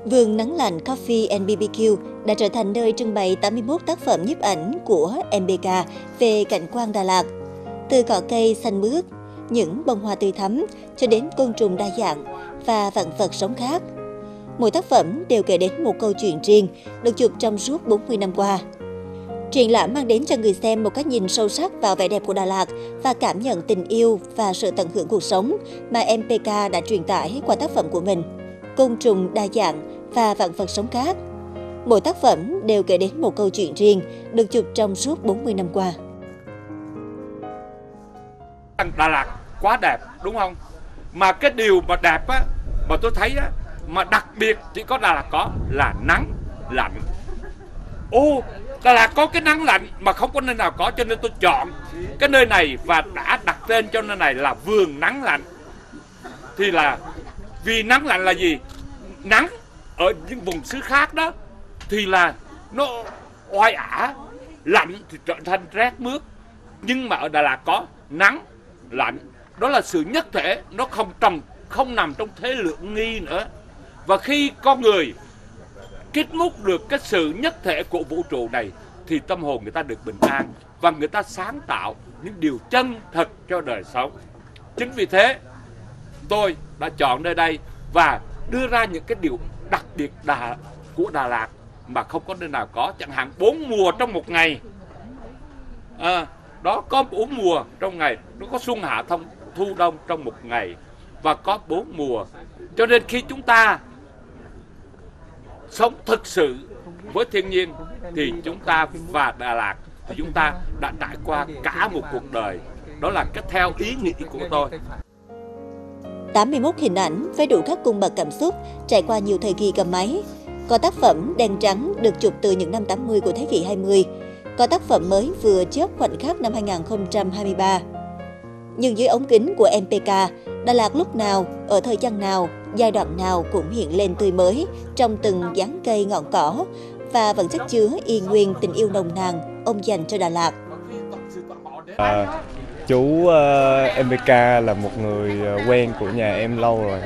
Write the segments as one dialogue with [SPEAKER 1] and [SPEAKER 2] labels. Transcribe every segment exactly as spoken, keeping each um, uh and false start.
[SPEAKER 1] Vườn Nắng Lạnh Coffee and bê bê kiu đã trở thành nơi trưng bày tám mươi mốt tác phẩm nhiếp ảnh của em pê ca về cảnh quan Đà Lạt. Từ cỏ cây xanh mướt, những bông hoa tươi thắm cho đến côn trùng đa dạng và vạn vật sống khác. Mỗi tác phẩm đều kể đến một câu chuyện riêng được chụp trong suốt bốn mươi năm qua. Triển lãm mang đến cho người xem một cái nhìn sâu sắc vào vẻ đẹp của Đà Lạt và cảm nhận tình yêu và sự tận hưởng cuộc sống mà em pê ca đã truyền tải qua tác phẩm của mình. Côn trùng đa dạng và vạn vật sống khác. Mỗi tác phẩm đều kể đến một câu chuyện riêng được chụp trong suốt bốn mươi năm qua.
[SPEAKER 2] Đà Lạt quá đẹp đúng không? Mà cái điều mà đẹp á, mà tôi thấy á, mà đặc biệt chỉ có Đà Lạt có là nắng lạnh. Ô, Đà Lạt có cái nắng lạnh mà không có nơi nào có, cho nên tôi chọn cái nơi này và đã đặt tên cho nơi này là Vườn Nắng Lạnh. Thì là vì nắng lạnh là gì? Nắng ở những vùng xứ khác đó thì là nó oai ả, lạnh thì trở thành rét mướt. Nhưng mà ở Đà Lạt có nắng lạnh, đó là sự nhất thể, nó không trầm, không nằm trong thế lượng nghi nữa. Và khi con người kết múc được cái sự nhất thể của vũ trụ này thì tâm hồn người ta được bình an và người ta sáng tạo những điều chân thật cho đời sống. Chính vì thế tôi đã chọn nơi đây và đưa ra những cái điều đặc biệt Đà, của Đà Lạt mà không có nơi nào có, chẳng hạn bốn mùa trong một ngày. À, đó có bốn mùa trong ngày, nó có xuân hạ thông thu đông trong một ngày và có bốn mùa. Cho nên khi chúng ta sống thực sự với thiên nhiên thì chúng ta và Đà Lạt thì chúng ta đã trải qua cả một cuộc đời. Đó là cái theo ý nghĩ của tôi.
[SPEAKER 1] tám mươi mốt hình ảnh với đủ các cung bậc cảm xúc trải qua nhiều thời kỳ cầm máy. Có tác phẩm đen trắng được chụp từ những năm tám mươi của thế kỷ hai mươi. Có tác phẩm mới vừa chớp khoảnh khắc năm hai nghìn không trăm hai mươi ba. Nhưng dưới ống kính của em pê ca, Đà Lạt lúc nào, ở thời gian nào, giai đoạn nào cũng hiện lên tươi mới trong từng dáng cây ngọn cỏ và vẫn chất chứa y nguyên tình yêu nồng nàn ông dành cho Đà Lạt.
[SPEAKER 3] À, chú uh, em pê ca là một người quen của nhà em lâu rồi,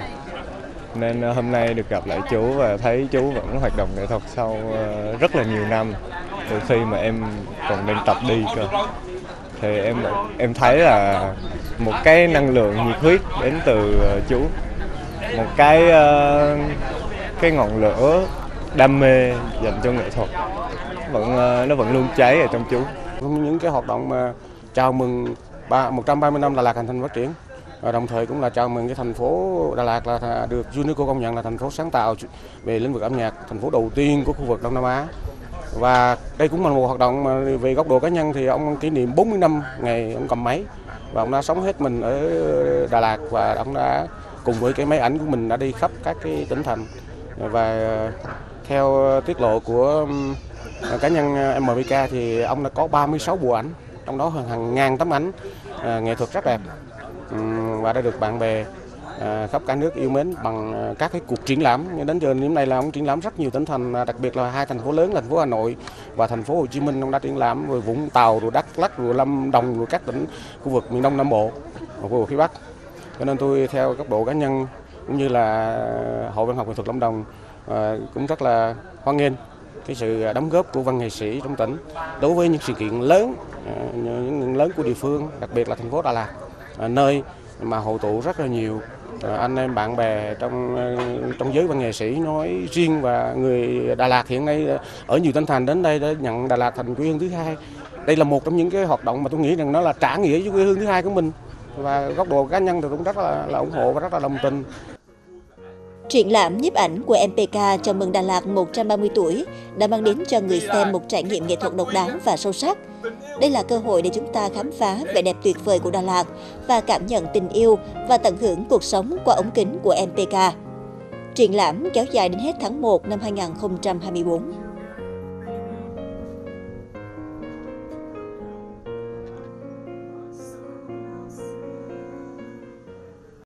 [SPEAKER 3] nên uh, hôm nay được gặp lại chú và thấy chú vẫn hoạt động nghệ thuật sau uh, rất là nhiều năm, từ khi mà em còn đang tập đi cơ. Thì em em thấy là một cái năng lượng nhiệt huyết đến từ uh, chú, một cái uh, cái ngọn lửa đam mê dành cho nghệ thuật vẫn uh, nó vẫn luôn cháy ở trong chú.
[SPEAKER 4] Những cái hoạt động mà chào mừng một trăm ba mươi năm Đà Lạt hình thành phát triển, và đồng thời cũng là chào mừng cái thành phố Đà Lạt là được UNESCO công nhận là thành phố sáng tạo về lĩnh vực âm nhạc, thành phố đầu tiên của khu vực Đông Nam Á. Và đây cũng là một hoạt động mà về góc độ cá nhân thì ông kỷ niệm bốn mươi năm ngày ông cầm máy và ông đã sống hết mình ở Đà Lạt, và ông đã cùng với cái máy ảnh của mình đã đi khắp các cái tỉnh thành. Và theo tiết lộ của cá nhân em pê ca thì ông đã có ba mươi sáu bộ ảnh, trong đó hàng, hàng ngàn tấm ảnh à, nghệ thuật rất đẹp, uhm, và đã được bạn bè à, khắp cả nước yêu mến bằng à, các cái cuộc triển lãm. Đến giờ điểm này là ông triển lãm rất nhiều tỉnh thành, đặc biệt là hai thành phố lớn, thành phố Hà Nội và thành phố Hồ Chí Minh. Ông đã triển lãm rồi Vũng Tàu, rồi Đắk Lắk, rồi Lâm Đồng, rồi các tỉnh khu vực miền Đông Nam Bộ và khu vực phía Bắc. Cho nên tôi theo góc độ cá nhân cũng như là Hội Văn học Nghệ thuật Lâm Đồng à, cũng rất là hoan nghênh cái sự đóng góp của văn nghệ sĩ trong tỉnh đối với những sự kiện lớn, những lớn của địa phương, đặc biệt là thành phố Đà Lạt, nơi mà hội tụ rất là nhiều anh em bạn bè trong trong giới văn nghệ sĩ nói riêng và người Đà Lạt hiện nay ở nhiều tỉnh thành đến đây để nhận Đà Lạt thành quê hương thứ hai. Đây là một trong những cái hoạt động mà tôi nghĩ rằng nó là trả nghĩa với quê hương thứ hai của mình, và góc độ cá nhân thì cũng rất là, là ủng hộ và rất là đồng tình.
[SPEAKER 1] Triển lãm nhiếp ảnh của em pê ca chào mừng Đà Lạt một trăm ba mươi tuổi đã mang đến cho người xem một trải nghiệm nghệ thuật độc đáo và sâu sắc. Đây là cơ hội để chúng ta khám phá vẻ đẹp tuyệt vời của Đà Lạt và cảm nhận tình yêu và tận hưởng cuộc sống qua ống kính của em pê ca. Triển lãm kéo dài đến hết tháng một năm hai nghìn không trăm hai mươi tư.